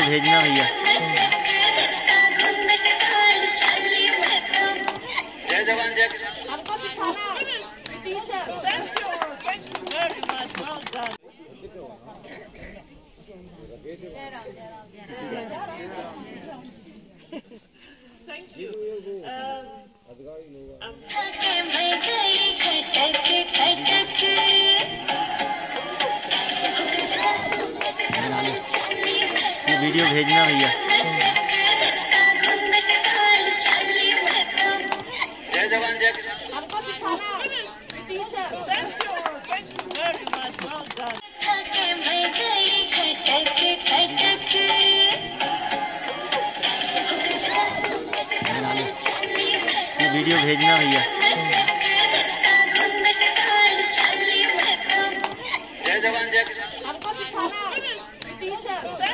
भेजना भैया। जय जवान जय किसान। Thank you. वीडियो भेजना भैया। जय जवान जय किसान। वीडियो भेजना भैया। जय जवान जय किसान।